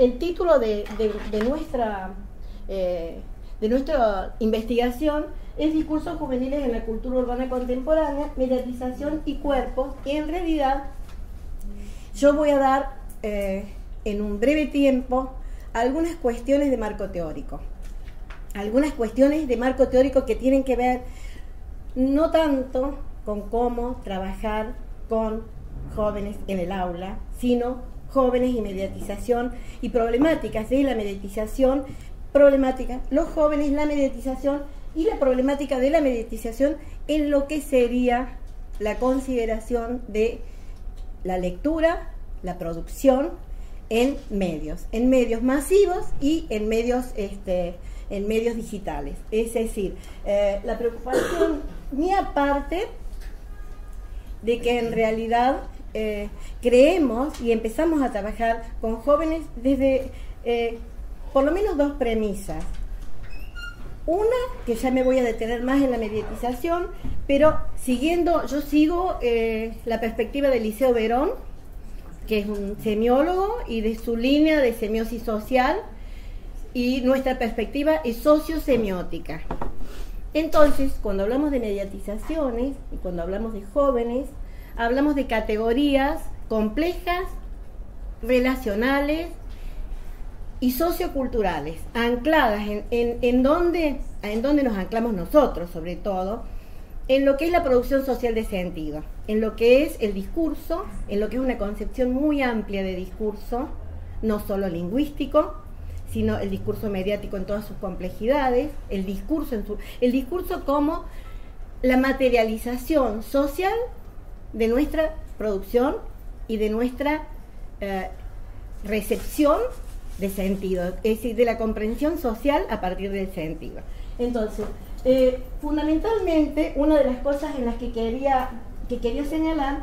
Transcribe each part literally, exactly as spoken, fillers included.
el título de, de, de nuestra eh, de nuestra investigación es Discursos juveniles en la cultura urbana contemporánea, mediatización y cuerpos, y en realidad yo voy a dar eh, en un breve tiempo algunas cuestiones de marco teórico, algunas cuestiones de marco teórico que tienen que ver no tanto con cómo trabajar con jóvenes en el aula, sino jóvenes y mediatización y problemáticas de la mediatización, problemática, los jóvenes, la mediatización y la problemática de la mediatización en lo que sería la consideración de la lectura, la producción en medios, en medios masivos y en medios, este, en medios digitales. Es decir, eh, la preocupación mía aparte de que en realidad eh, creemos y empezamos a trabajar con jóvenes desde eh, por lo menos dos premisas. Una, que ya me voy a detener más en la mediatización, pero siguiendo, yo sigo eh, la perspectiva de Liceo Verón, que es un semiólogo, y de su línea de semiosis social, y nuestra perspectiva es sociosemiótica. Entonces, cuando hablamos de mediatizaciones y cuando hablamos de jóvenes, hablamos de categorías complejas, relacionales y socioculturales, ancladas en, en, en, donde, en donde nos anclamos nosotros, sobre todo, en lo que es la producción social de sentido, en lo que es el discurso, en lo que es una concepción muy amplia de discurso, no solo lingüístico, sino el discurso mediático en todas sus complejidades, el discurso, en su, el discurso como la materialización social de nuestra producción y de nuestra eh, recepción de sentido, es decir, de la comprensión social a partir del sentido. Entonces, eh, fundamentalmente, una de las cosas en las que quería, que quería señalar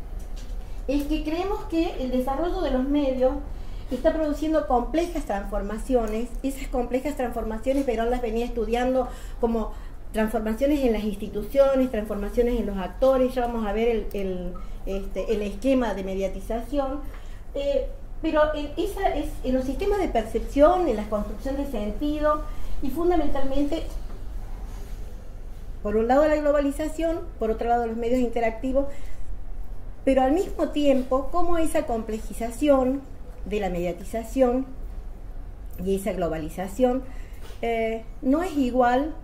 es que creemos que el desarrollo de los medios está produciendo complejas transformaciones. Esas complejas transformaciones Verón las venía estudiando como transformaciones en las instituciones, transformaciones en los actores. Ya vamos a ver el, el, este, el esquema de mediatización. Eh, pero en, esa es, en los sistemas de percepción, en la construcción de sentido, y fundamentalmente, por un lado la globalización, por otro lado los medios interactivos, pero al mismo tiempo, cómo esa complejización de la mediatización y esa globalización eh, no es igual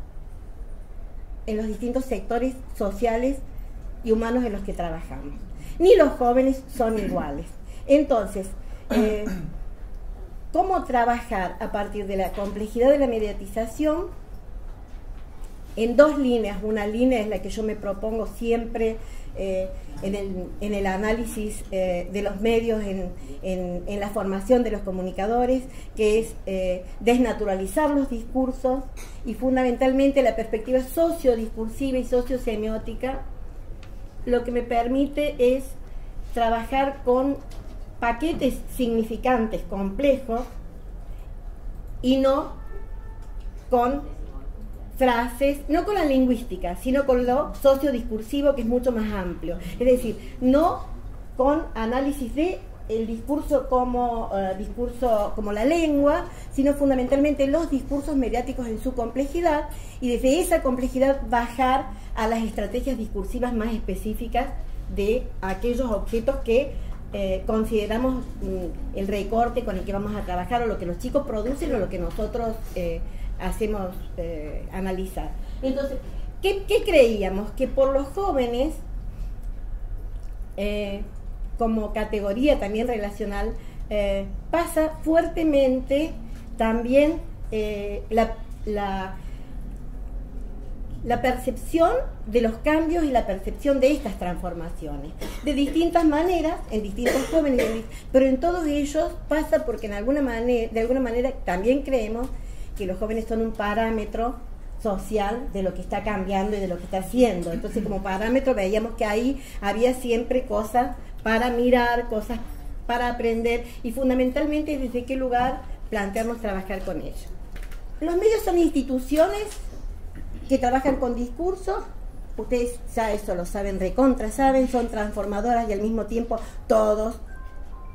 en los distintos sectores sociales y humanos en los que trabajamos. Ni los jóvenes son iguales. Entonces, eh, ¿cómo trabajar a partir de la complejidad de la mediatización? En dos líneas. Una línea es la que yo me propongo siempre eh, en, el, en el análisis eh, de los medios, en, en, en la formación de los comunicadores, que es eh, desnaturalizar los discursos, y fundamentalmente la perspectiva sociodiscursiva y sociosemiótica lo que me permite es trabajar con paquetes significantes, complejos, y no con frases, no con la lingüística, sino con lo sociodiscursivo, que es mucho más amplio. Es decir, no con análisis de el discurso como uh, discurso como la lengua, sino fundamentalmente los discursos mediáticos en su complejidad, y desde esa complejidad bajar a las estrategias discursivas más específicas de aquellos objetos que eh, consideramos mm, el recorte con el que vamos a trabajar, o lo que los chicos producen, o lo que nosotros eh, hacemos eh, analizar. Entonces, ¿qué, ¿qué creíamos? Que por los jóvenes, eh, como categoría también relacional, eh, pasa fuertemente también eh, la, la, la percepción de los cambios y la percepción de estas transformaciones, de distintas maneras, en distintos jóvenes, pero en todos ellos pasa porque en alguna manera, de alguna manera también creemos que los jóvenes son un parámetro social de lo que está cambiando y de lo que está haciendo. Entonces, como parámetro veíamos que ahí había siempre cosas para mirar, cosas para aprender, y fundamentalmente desde qué lugar plantearnos trabajar con ellos. Los medios son instituciones que trabajan con discursos, ustedes ya eso lo saben, recontra saben, son transformadoras, y al mismo tiempo todos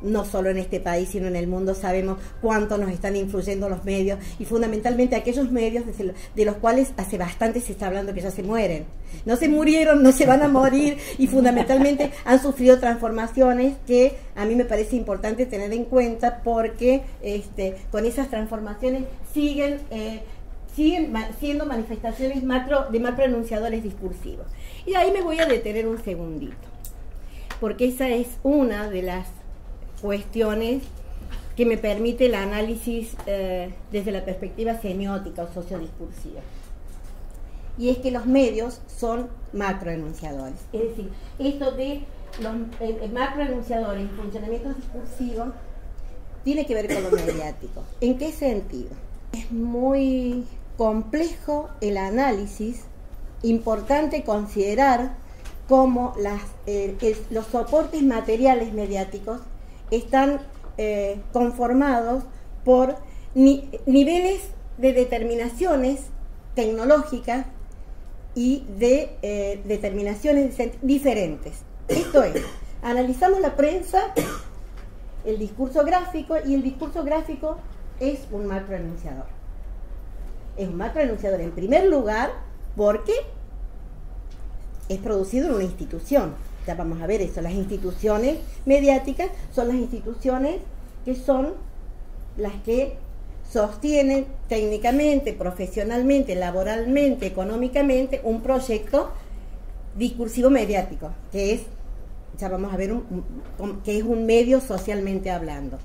no solo en este país, sino en el mundo, sabemos cuánto nos están influyendo los medios, y fundamentalmente aquellos medios de los cuales hace bastante se está hablando que ya se mueren. No se murieron, no se van a morir, y fundamentalmente han sufrido transformaciones que a mí me parece importante tener en cuenta, porque este, con esas transformaciones siguen, eh, siguen ma siendo manifestaciones macro, de macroenunciadores discursivos. Y ahí me voy a detener un segundito, porque esa es una de las cuestiones que me permite el análisis eh, desde la perspectiva semiótica o sociodiscursiva. Y es que los medios son macroenunciadores. Es decir, esto de los eh, macroenunciadores y funcionamientos discursivos tiene que ver con lo mediático. ¿En qué sentido? Es muy complejo el análisis, importante considerar cómo las, eh, el, los soportes materiales mediáticos están eh, conformados por ni, niveles de determinaciones tecnológicas y de eh, determinaciones diferentes. Esto es, analizamos la prensa, el discurso gráfico, y el discurso gráfico es un macroenunciador. Es un macroenunciador en primer lugar porque es producido en una institución. Ya vamos a ver eso. Las instituciones mediáticas son las instituciones que son las que sostienen técnicamente, profesionalmente, laboralmente, económicamente un proyecto discursivo mediático, que es, ya vamos a ver, un, un, que es un medio socialmente hablando.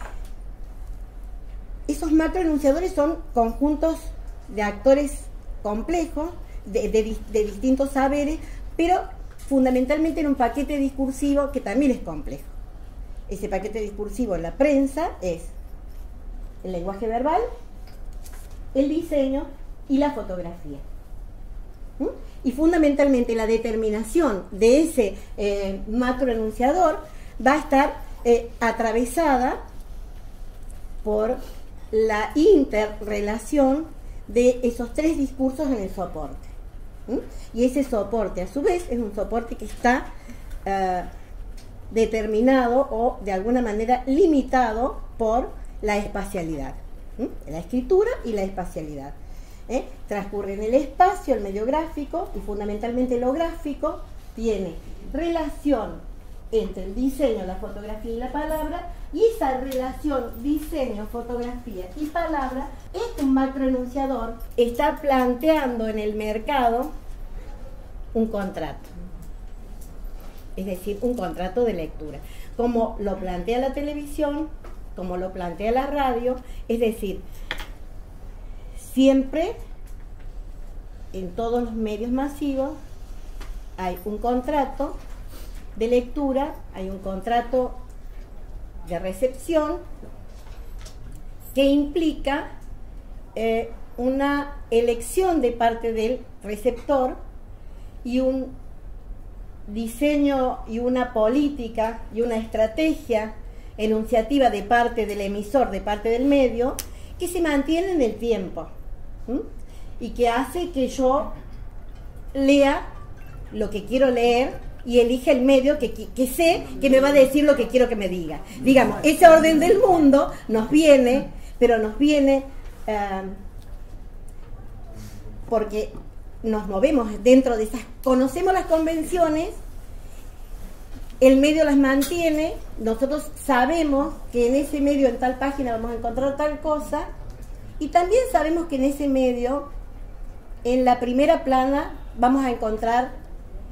Esos macroenunciadores son conjuntos de actores complejos, de, de, de distintos saberes, pero fundamentalmente en un paquete discursivo que también es complejo. Ese paquete discursivo en la prensa es el lenguaje verbal, el diseño y la fotografía. ¿Mm? Y fundamentalmente la determinación de ese eh, macroenunciador va a estar eh, atravesada por la interrelación de esos tres discursos en el soporte. ¿Mm? Y ese soporte, a su vez, es un soporte que está uh, determinado o de alguna manera limitado por la espacialidad. ¿Mm? La escritura y la espacialidad. ¿Eh? Transcurre en el espacio, el medio gráfico, y fundamentalmente lo gráfico tiene relación entre el diseño, la fotografía y la palabra, y esa relación diseño, fotografía y palabra, es un macroenunciador, está planteando en el mercado un contrato, es decir, un contrato de lectura, como lo plantea la televisión, como lo plantea la radio, es decir, siempre en todos los medios masivos hay un contrato de lectura, hay un contrato de recepción que implica eh, una elección de parte del receptor y un diseño y una política y una estrategia enunciativa de parte del emisor, de parte del medio, que se mantiene en el tiempo. ¿Mm? Y que hace que yo lea lo que quiero leer y elija el medio que, que, que sé que me va a decir lo que quiero que me diga. Digamos, ese orden del mundo nos viene, pero nos viene eh, porque nos movemos dentro de esas, conocemos las convenciones, el medio las mantiene, nosotros sabemos que en ese medio, en tal página vamos a encontrar tal cosa, y también sabemos que en ese medio, en la primera plana, vamos a encontrar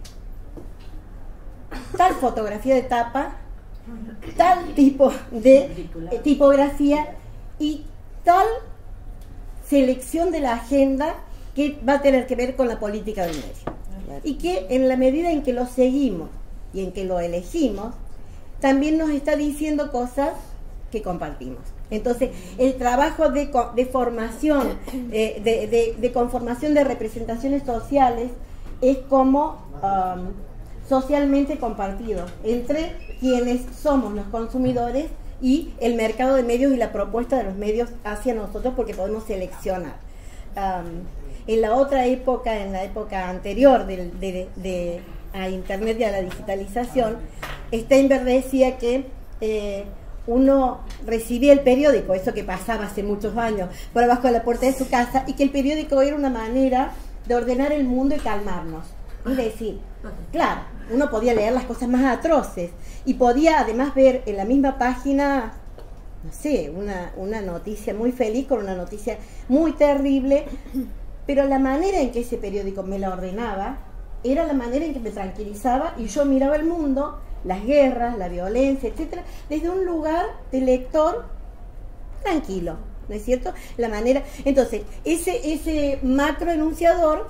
tal fotografía de tapa, tal tipo de eh, tipografía y tal selección de la agenda que va a tener que ver con la política del medio. Y que en la medida en que lo seguimos y en que lo elegimos, también nos está diciendo cosas que compartimos. Entonces, el trabajo de, de formación, eh, de, de, de conformación de representaciones sociales es como um, socialmente compartido entre quienes somos los consumidores y el mercado de medios y la propuesta de los medios hacia nosotros, porque podemos seleccionar. Um, en la otra época, en la época anterior de, de, de, a Internet y a la digitalización, Steinberg decía que eh, uno recibía el periódico, eso que pasaba hace muchos años, por abajo de la puerta de su casa, y que el periódico era una manera de ordenar el mundo y calmarnos. Es decir, claro, uno podía leer las cosas más atroces y podía además ver en la misma página, no sé, una, una noticia muy feliz con una noticia muy terrible, pero la manera en que ese periódico me la ordenaba era la manera en que me tranquilizaba y yo miraba el mundo, las guerras, la violencia, etcétera, desde un lugar de lector tranquilo, ¿no es cierto? La manera, entonces, ese, ese macro enunciador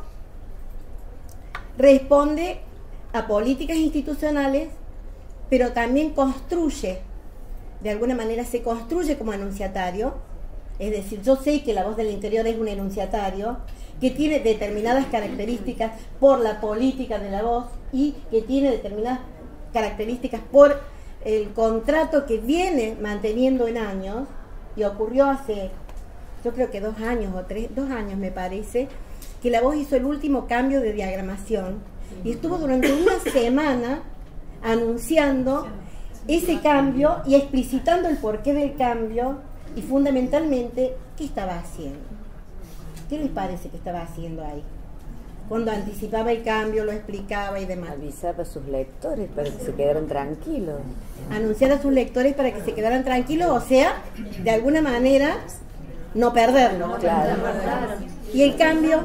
responde a políticas institucionales, pero también construye, de alguna manera se construye como enunciatario, es decir, yo sé que La Voz del Interior es un enunciatario que tiene determinadas características por la política de la voz y que tiene determinadas características por el contrato que viene manteniendo en años, y ocurrió hace, yo creo que dos años o tres, dos años me parece, que La Voz hizo el último cambio de diagramación y estuvo durante una semana anunciando ese cambio y explicitando el porqué del cambio y fundamentalmente qué estaba haciendo. ¿Qué les parece que estaba haciendo ahí? Cuando anticipaba el cambio, lo explicaba y demás. Avisar a sus lectores para que se quedaran tranquilos. Anunciar a sus lectores para que se quedaran tranquilos, o sea, de alguna manera, no perderlo. Claro. Y el cambio,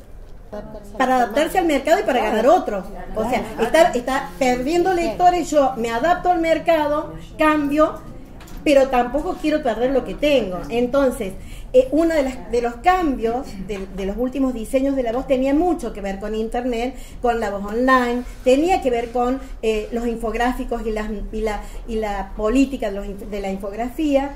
para adaptarse al mercado y para ganar otros. O sea, está, está perdiendo lectores, yo me adapto al mercado, cambio, pero tampoco quiero perder lo que tengo. Entonces, eh, uno de, las, de los cambios de, de los últimos diseños de La Voz tenía mucho que ver con internet, con La Voz online, tenía que ver con eh, los infográficos y, las, y, la, y la política de, los, de la infografía,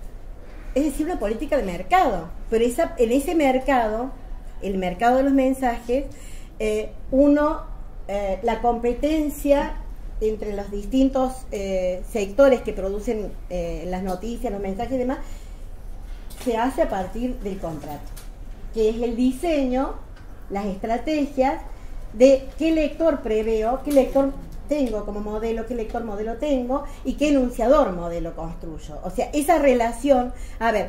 es decir, una política de mercado. Pero esa, en ese mercado, el mercado de los mensajes, eh, uno, eh, la competencia entre los distintos eh, sectores que producen eh, las noticias, los mensajes y demás, se hace a partir del contrato, que es el diseño, las estrategias de qué lector preveo, qué lector tengo como modelo, qué lector modelo tengo y qué enunciador modelo construyo. O sea, esa relación, a ver,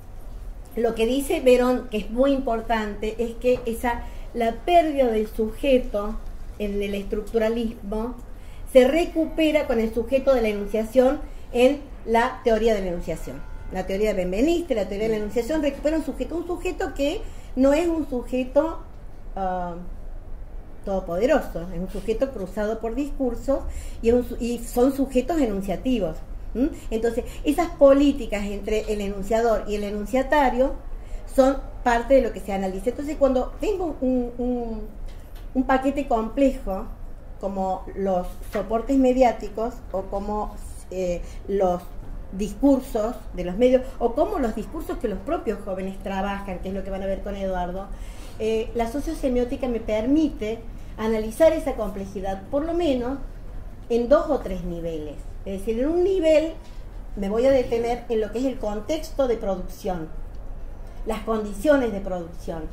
lo que dice Verón, que es muy importante, es que esa, la pérdida del sujeto en el estructuralismo se recupera con el sujeto de la enunciación en la teoría de la enunciación. La teoría de Benveniste, la teoría de la enunciación recupera un sujeto, un sujeto que no es un sujeto uh, todopoderoso, es un sujeto cruzado por discursos y, un, y son sujetos enunciativos. ¿Mm? Entonces, esas políticas entre el enunciador y el enunciatario son parte de lo que se analiza. Entonces, cuando tengo un, un, un paquete complejo, como los soportes mediáticos o como eh, los discursos de los medios o como los discursos que los propios jóvenes trabajan, que es lo que van a ver con Eduardo, eh, la sociosemiótica me permite analizar esa complejidad por lo menos en dos o tres niveles. Es decir, en un nivel me voy a detener en lo que es el contexto de producción, las condiciones de producción.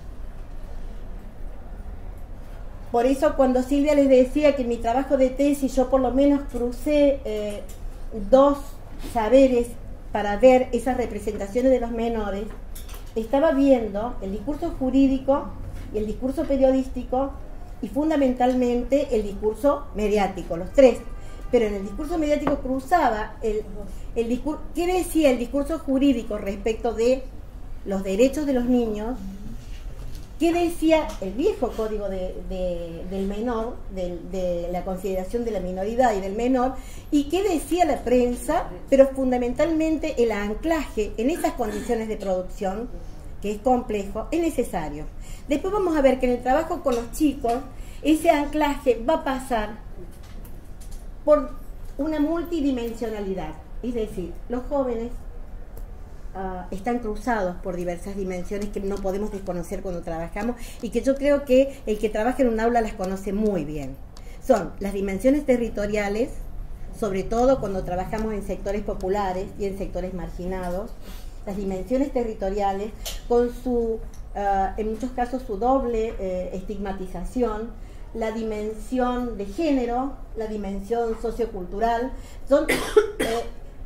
Por eso cuando Silvia les decía que en mi trabajo de tesis yo por lo menos crucé eh, dos saberes para ver esas representaciones de los menores, estaba viendo el discurso jurídico y el discurso periodístico y fundamentalmente el discurso mediático, los tres. Pero en el discurso mediático cruzaba el, el discurso, ¿qué decía el discurso jurídico respecto de los derechos de los niños? ¿Qué decía el viejo código de, de, del menor, de, de la consideración de la minoridad y del menor? ¿Y qué decía la prensa? Pero fundamentalmente el anclaje en esas condiciones de producción, que es complejo, es necesario. Después vamos a ver que en el trabajo con los chicos, ese anclaje va a pasar por una multidimensionalidad. Es decir, los jóvenes Uh, están cruzados por diversas dimensiones que no podemos desconocer cuando trabajamos y que yo creo que el que trabaja en un aula las conoce muy bien. Son las dimensiones territoriales, sobre todo cuando trabajamos en sectores populares y en sectores marginados, las dimensiones territoriales con su, uh, en muchos casos su doble eh, estigmatización, la dimensión de género, la dimensión sociocultural, son... Eh,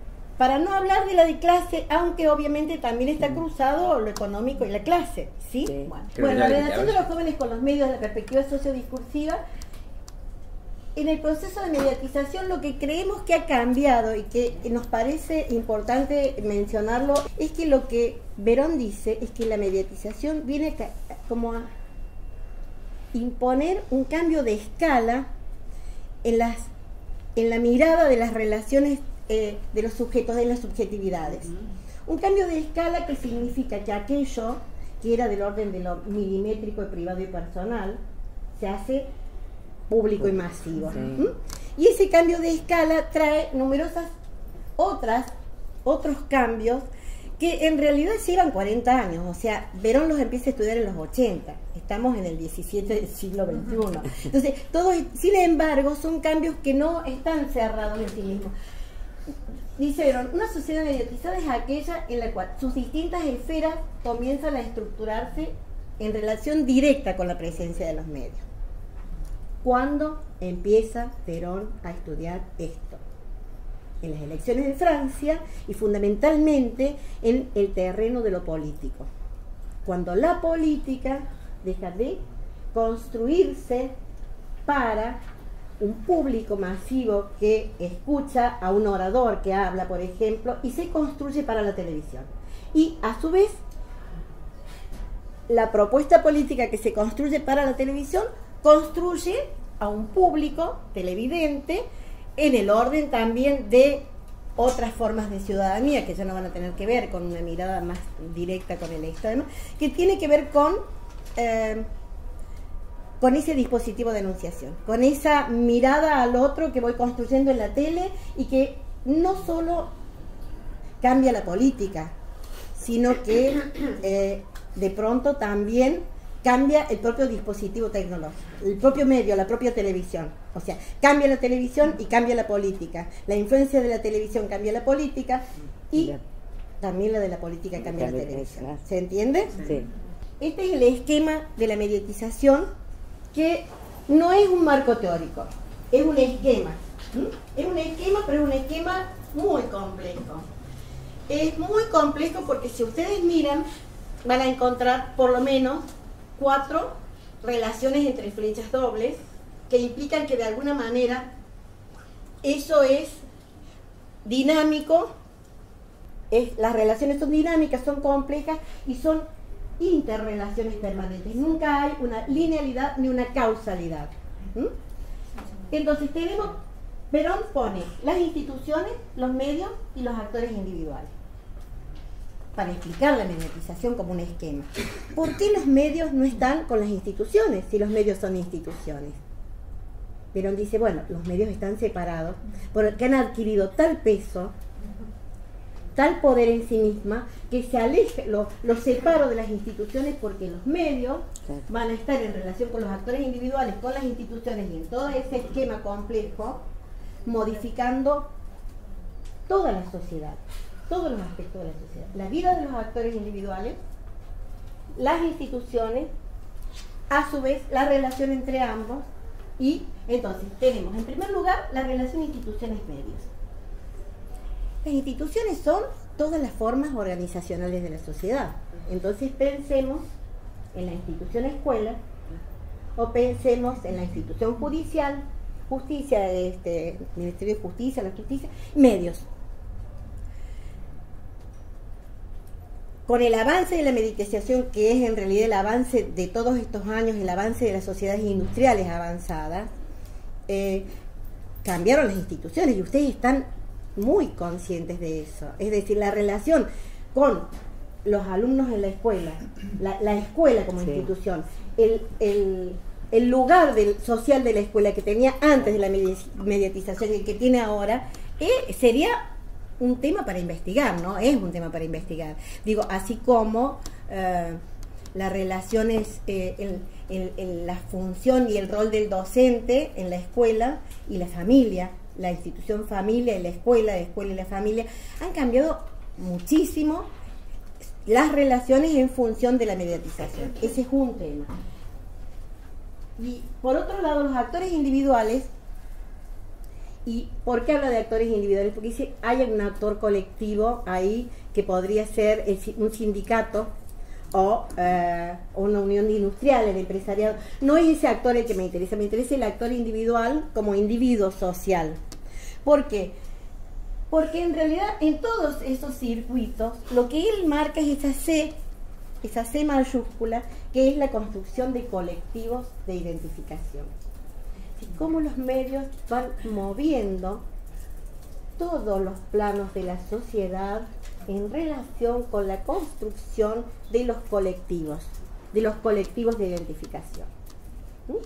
para no hablar de la de clase, aunque obviamente también está cruzado lo económico y la clase, ¿sí? Sí. Bueno, Pero bueno, ya- la ya relación de ves. los jóvenes con los medios de la perspectiva sociodiscursiva. En el proceso de mediatización lo que creemos que ha cambiado y que nos parece importante mencionarlo es que lo que Verón dice es que la mediatización viene a ca- como a imponer un cambio de escala en, las, en la mirada de las relaciones eh, de los sujetos, de las subjetividades. Un cambio de escala que significa que aquello que era del orden de lo milimétrico, de privado y personal, se hace público y masivo. Sí. ¿Mm? Y ese cambio de escala trae numerosas otras, otros cambios que en realidad llevan cuarenta años, o sea, Verón los empieza a estudiar en los ochenta, estamos en el diecisiete del siglo veintiuno. Entonces, todos, sin embargo, son cambios que no están cerrados en sí mismos. Dice Verón, una sociedad mediatizada es aquella en la cual sus distintas esferas comienzan a estructurarse en relación directa con la presencia de los medios. ¿Cuándo empieza Verón a estudiar esto? En las elecciones de Francia y fundamentalmente en el terreno de lo político. Cuando la política deja de construirse para un público masivo que escucha a un orador que habla, por ejemplo, y se construye para la televisión. Y a su vez, la propuesta política que se construye para la televisión construye a un público televidente en el orden también de otras formas de ciudadanía que ya no van a tener que ver con una mirada más directa con el Estado, que tiene que ver con eh, con ese dispositivo de enunciación, con esa mirada al otro que voy construyendo en la tele y que no solo cambia la política, sino que eh, de pronto también cambia el propio dispositivo tecnológico, el propio medio, la propia televisión. O sea, cambia la televisión y cambia la política. La influencia de la televisión cambia la política y también la de la política cambia la televisión. ¿Se entiende? Sí. Este es el esquema de la mediatización, que no es un marco teórico, es un esquema. ¿Mm? Es un esquema, pero es un esquema muy complejo. Es muy complejo porque si ustedes miran, van a encontrar por lo menos cuatro relaciones entre flechas dobles que implican que de alguna manera eso es dinámico, es, las relaciones son dinámicas, son complejas y son interrelaciones permanentes. Nunca hay una linealidad ni una causalidad. ¿Mm? Entonces tenemos, Verón pone las instituciones, los medios y los actores individuales para explicar la mediatización como un esquema. ¿Por qué los medios no están con las instituciones si los medios son instituciones? Verón dice, bueno, los medios están separados porque han adquirido tal peso, tal poder en sí misma, que se aleja, lo, lo separo de las instituciones porque los medios van a estar en relación con los actores individuales, con las instituciones y en todo ese esquema complejo, modificando toda la sociedad, todos los aspectos de la sociedad, la vida de los actores individuales, las instituciones, a su vez la relación entre ambos, y entonces tenemos en primer lugar la relación instituciones-medios. Las instituciones son todas las formas organizacionales de la sociedad. Entonces pensemos en la institución escuela o pensemos en la institución judicial, justicia, este, Ministerio de Justicia, la justicia, medios. Con el avance de la mediatización, que es en realidad el avance de todos estos años, el avance de las sociedades industriales avanzadas, eh, cambiaron las instituciones y ustedes están muy conscientes de eso. Es decir, la relación con los alumnos en la escuela, la, la escuela como sí. institución, el, el, el lugar del, social de la escuela que tenía antes de la mediatización y que tiene ahora, eh, sería un tema para investigar, ¿no? Es un tema para investigar. Digo, así como eh, las relaciones, eh, en, en, en la función y el rol del docente en la escuela y la familia, la institución familia y la escuela, la escuela y la familia, han cambiado muchísimo las relaciones en función de la mediatización. Ese es un tema. Y por otro lado, los actores individuales ¿Y por qué habla de actores individuales? Porque dice, hay un actor colectivo ahí que podría ser el, un sindicato o eh, una unión de industriales, de empresariado. No es ese actor el que me interesa, me interesa el actor individual como individuo social. ¿Por qué? Porque en realidad en todos esos circuitos lo que él marca es esa C, esa C mayúscula, que es la construcción de colectivos de identificación. Cómo los medios van moviendo todos los planos de la sociedad en relación con la construcción de los colectivos, de los colectivos de identificación. ¿Mm?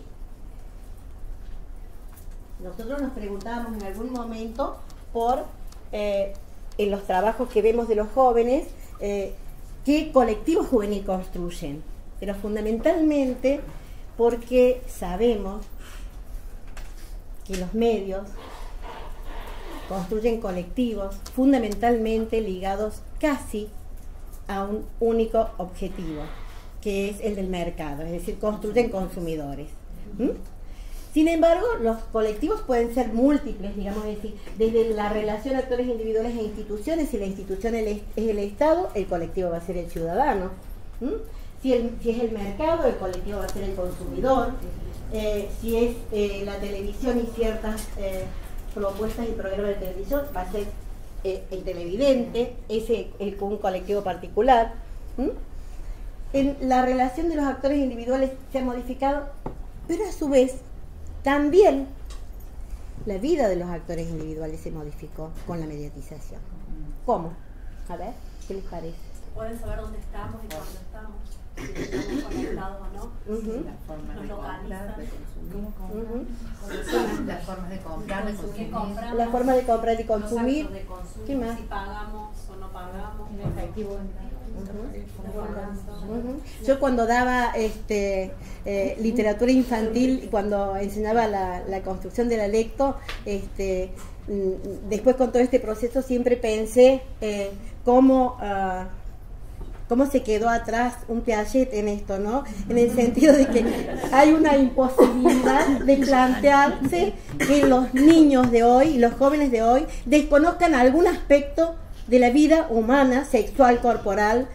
Nosotros nos preguntábamos en algún momento por, eh, en los trabajos que vemos de los jóvenes, eh, qué colectivo juvenil construyen, pero fundamentalmente porque sabemos que los medios construyen colectivos fundamentalmente ligados casi a un único objetivo, que es el del mercado, es decir, construyen consumidores. ¿Mm? Sin embargo, los colectivos pueden ser múltiples, digamos, es decir, desde la relación actores individuales e instituciones. Si la institución es el Estado, el colectivo va a ser el ciudadano. ¿Mm? Si, el, si es el mercado, el colectivo va a ser el consumidor. Eh, si es eh, la televisión y ciertas eh, propuestas y programas de televisión, va a ser eh, el televidente, ese el, un colectivo particular. ¿Mm? En la relación de los actores individuales se ha modificado, pero a su vez también la vida de los actores individuales se modificó con la mediatización. ¿Cómo? A ver, ¿qué les parece? Pueden saber dónde estamos y cuándo estamos. Si estamos conectados o no, uh-huh. Las formas nos de localizan. comprar, de consumir, uh-huh. Las formas de comprar, de consumir. Compramos, la forma de comprar y consumir. los actos de consumo, ¿Qué más? si pagamos o no pagamos. En efectivo. Uh-huh. Uh-huh. Yo cuando daba este, eh, literatura infantil, cuando enseñaba la, la construcción de la lecto, este, después con todo este proceso siempre pensé eh, cómo... Uh, cómo se quedó atrás un Piaget en esto, ¿no? En el sentido de que hay una imposibilidad de plantearse que los niños de hoy y los jóvenes de hoy desconozcan algún aspecto de la vida humana, sexual, corporal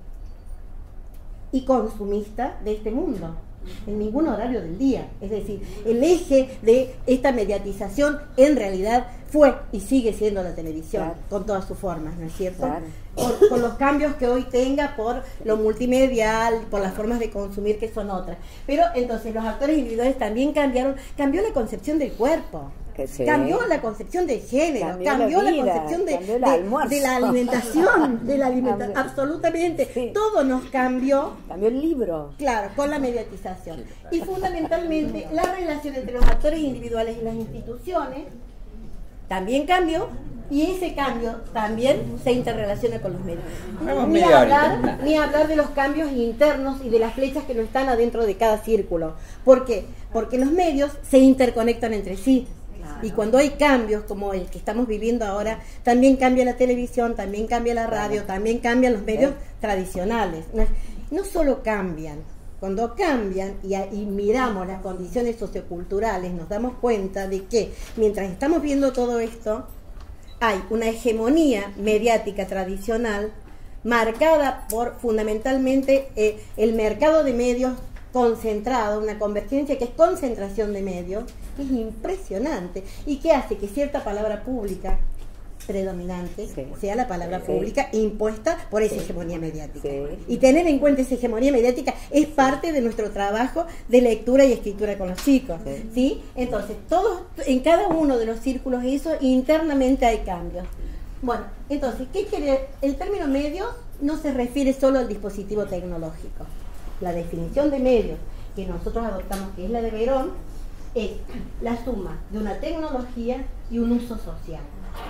y consumista de este mundo, en ningún horario del día. Es decir, el eje de esta mediatización en realidad fue y sigue siendo la televisión, claro, con todas sus formas, ¿no es cierto? Claro. Por, por los cambios que hoy tenga, por lo multimedial, por las formas de consumir que son otras. Pero entonces los actores individuales también cambiaron, cambió la concepción del cuerpo. Sí. Cambió la concepción de género, cambió, cambió la, vida, la concepción de, de, de la alimentación, de la alimentación, absolutamente, sí. Todo nos cambió. Cambió el libro. Claro, con la mediatización. Y fundamentalmente la relación entre los actores individuales y las instituciones también cambió, y ese cambio también se interrelaciona con los medios. Ni hablar, ni hablar de los cambios internos y de las flechas que no están adentro de cada círculo. ¿Por qué? Porque los medios se interconectan entre sí. Y cuando hay cambios como el que estamos viviendo ahora, también cambia la televisión, también cambia la radio, también cambian los medios tradicionales. No, no solo cambian, cuando cambian y, y miramos las condiciones socioculturales, nos damos cuenta de que mientras estamos viendo todo esto, hay una hegemonía mediática tradicional marcada por fundamentalmente eh, el mercado de medios concentrado, una convergencia que es concentración de medios, que es impresionante y que hace que cierta palabra pública predominante sí. sea la palabra sí. pública impuesta por esa sí. hegemonía mediática. Sí. Y tener en cuenta esa hegemonía mediática es parte de nuestro trabajo de lectura y escritura con los chicos. Sí. ¿Sí? Entonces, todos, en cada uno de los círculos eso, internamente hay cambios. Bueno, entonces, ¿qué quiere? El término medios no se refiere solo al dispositivo tecnológico. La definición de medios que nosotros adoptamos, que es la de Verón, es la suma de una tecnología y un uso social.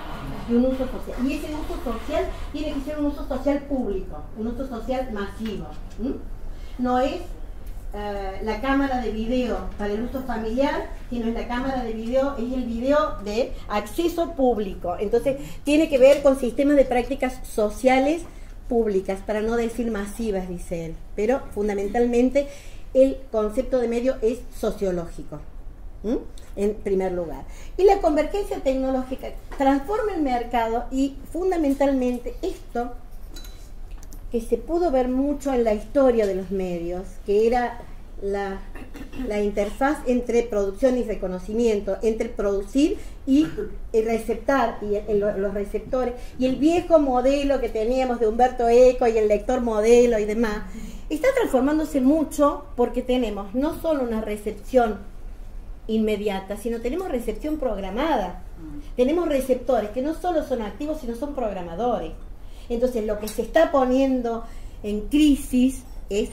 Y un uso social. Y ese uso social tiene que ser un uso social público, un uso social masivo. ¿Mm? No es uh, la cámara de video para el uso familiar, sino es la cámara de video, es el video de acceso público. Entonces, tiene que ver con sistemas de prácticas sociales públicas, para no decir masivas, dice él, pero fundamentalmente el concepto de medio es sociológico. ¿Mm? En primer lugar. Y la convergencia tecnológica transforma el mercado y fundamentalmente esto que se pudo ver mucho en la historia de los medios, que era la, la interfaz entre producción y reconocimiento, entre producir y el receptar, y el, el, los receptores, y el viejo modelo que teníamos de Humberto Eco y el lector modelo y demás, está transformándose mucho porque tenemos no solo una recepción inmediata, sino tenemos recepción programada. Tenemos receptores que no solo son activos, sino son programadores. Entonces, lo que se está poniendo en crisis es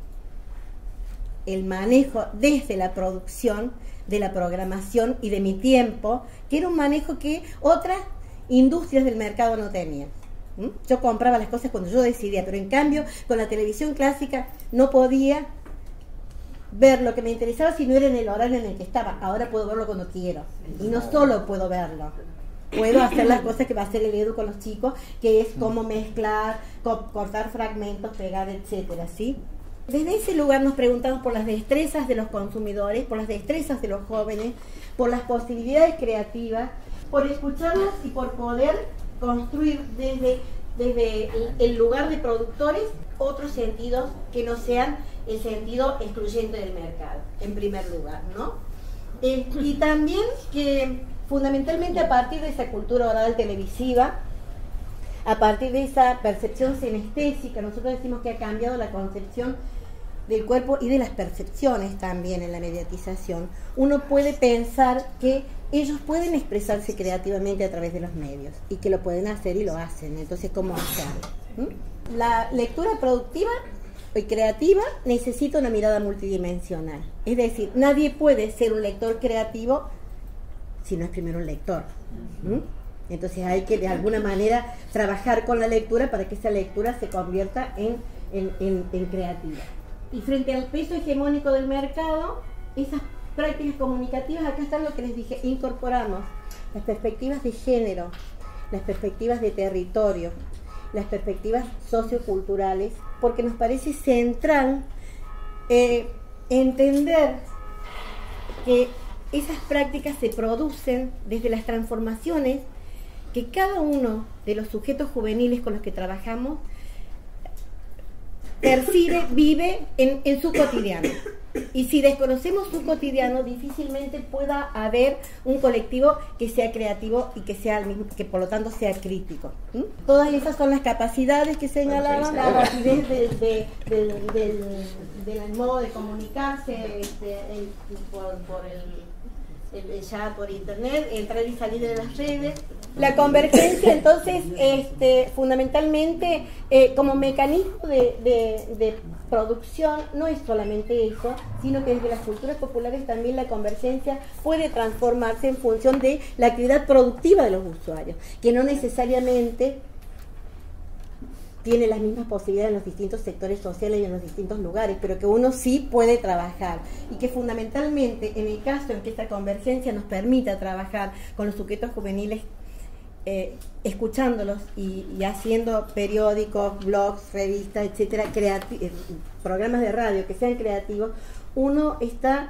el manejo desde la producción, de la programación y de mi tiempo, que era un manejo que otras industrias del mercado no tenían. ¿Mm? Yo compraba las cosas cuando yo decidía, pero en cambio, con la televisión clásica no podía ver lo que me interesaba si no era en el horario en el que estaba. Ahora puedo verlo cuando quiero. Y no solo puedo verlo, puedo hacer las cosas que va a hacer el Edu con los chicos, que es cómo mezclar, co cortar fragmentos, pegar, etcétera, ¿sí? Desde ese lugar nos preguntamos por las destrezas de los consumidores, por las destrezas de los jóvenes, por las posibilidades creativas, por escucharlos y por poder construir desde, desde el lugar de productores otros sentidos que no sean el sentido excluyente del mercado, en primer lugar, ¿no? Eh, y también que fundamentalmente a partir de esa cultura oral televisiva, a partir de esa percepción sinestésica, nosotros decimos que ha cambiado la concepción del cuerpo y de las percepciones también en la mediatización. Uno puede pensar que ellos pueden expresarse creativamente a través de los medios y que lo pueden hacer y lo hacen. Entonces, ¿cómo hacerlo? ¿Mm? La lectura productiva y creativa necesita una mirada multidimensional. Es decir, nadie puede ser un lector creativo si no es primero un lector. ¿Mm? Entonces hay que de alguna manera trabajar con la lectura para que esa lectura se convierta en, en, en, en creativa. Y frente al peso hegemónico del mercado, esas prácticas comunicativas, acá está lo que les dije, incorporamos las perspectivas de género, las perspectivas de territorio, las perspectivas socioculturales, porque nos parece central eh, entender que esas prácticas se producen desde las transformaciones que cada uno de los sujetos juveniles con los que trabajamos percibe, vive en, en su cotidiano. Y si desconocemos su cotidiano, difícilmente pueda haber un colectivo que sea creativo y que sea al mismo, que por lo tanto sea crítico. ¿Mm? Todas esas son las capacidades que señalaban, la rapidez de, de, de, de, del, del modo de comunicarse este, el, por, por el, el chat, por internet, entrar y salir de las redes. La convergencia, entonces, este, fundamentalmente, eh, como mecanismo de, de, de producción, no es solamente eso, sino que desde las culturas populares también la convergencia puede transformarse en función de la actividad productiva de los usuarios, que no necesariamente tiene las mismas posibilidades en los distintos sectores sociales y en los distintos lugares, pero que uno sí puede trabajar, y que fundamentalmente en el caso en que esta convergencia nos permita trabajar con los sujetos juveniles, Eh, escuchándolos y, y haciendo periódicos, blogs, revistas, etcétera, creati- eh, programas de radio que sean creativos, uno está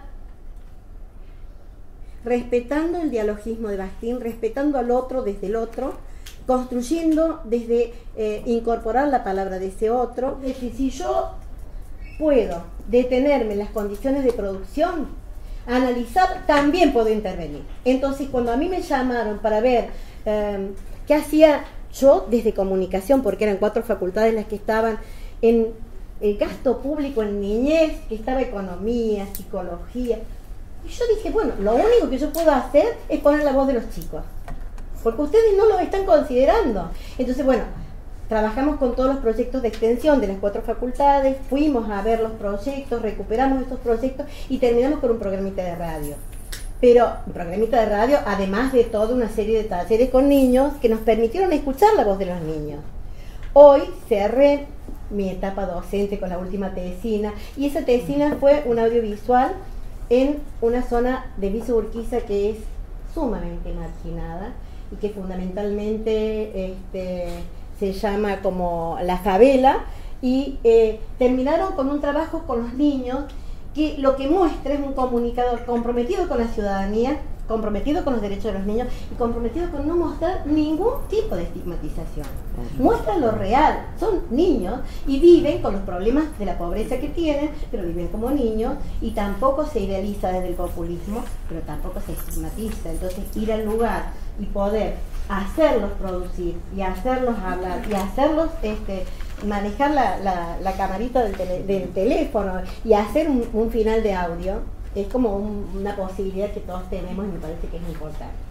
respetando el dialogismo de Bakhtin, respetando al otro desde el otro, construyendo desde eh, incorporar la palabra de ese otro. Es decir, si yo puedo detenerme en las condiciones de producción, analizar, también puedo intervenir. Entonces, cuando a mí me llamaron para ver Um, ¿qué hacía yo desde comunicación? Porque eran cuatro facultades las que estaban en el gasto público en niñez, que estaba economía, psicología. Y yo dije, bueno, lo único que yo puedo hacer es poner la voz de los chicos, porque ustedes no lo están considerando. Entonces, bueno, trabajamos con todos los proyectos de extensión de las cuatro facultades, fuimos a ver los proyectos, recuperamos estos proyectos y terminamos con un programita de radio. Pero un programita de radio, además de toda una serie de talleres con niños que nos permitieron escuchar la voz de los niños. Hoy cerré mi etapa docente con la última tesina, y esa tesina fue un audiovisual en una zona de Villa Urquiza que es sumamente marginada y que fundamentalmente este, se llama como la favela, y eh, terminaron con un trabajo con los niños que lo que muestra es un comunicador comprometido con la ciudadanía, comprometido con los derechos de los niños y comprometido con no mostrar ningún tipo de estigmatización. Muestra lo real, son niños y viven con los problemas de la pobreza que tienen, pero viven como niños y tampoco se idealiza desde el populismo, pero tampoco se estigmatiza. Entonces ir al lugar y poder hacerlos producir y hacerlos hablar y hacerlos este, manejar la, la, la camarita del, tele, del teléfono y hacer un, un final de audio, es como un, una posibilidad que todos tenemos y me parece que es importante.